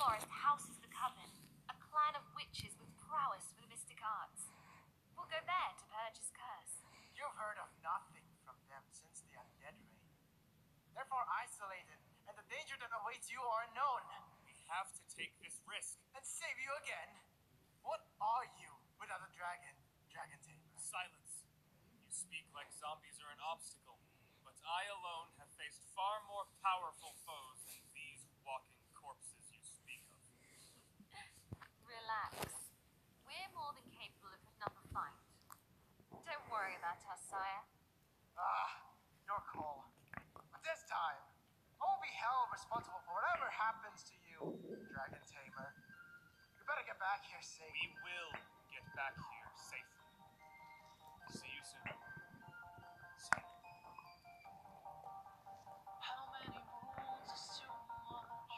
forest houses the Coven, a clan of witches with prowess for the mystic arts. We'll go there to purge his curse. You've heard of nothing from them since the undead reign. Therefore isolated, and the danger that awaits you are unknown. We have to take this risk. And save you again. What are you without a dragon, Dragon Tamer? Silence. You speak like zombies are an obstacle, but I alone have faced far more powerful foes than these walking corpses you speak of. Relax. We're more than capable of putting up a fight. Don't worry about us, sire. Your call. But this time, I won't be held responsible for whatever happens to you, Dragon Tamer. You better get back here safe. We will get back here safely. See you soon. See you. How many wounds is too much?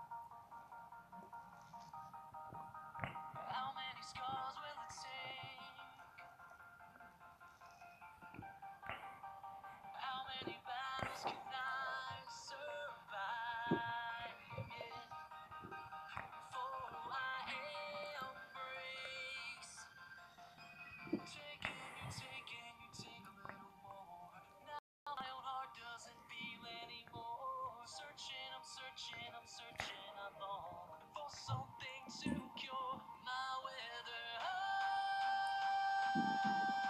How many scars will it take? How many battles can I survive? Yeah. Before I embrace taking you take a little more. Now my own heart doesn't feel anymore. I'm searching, I long for something to cure my weather.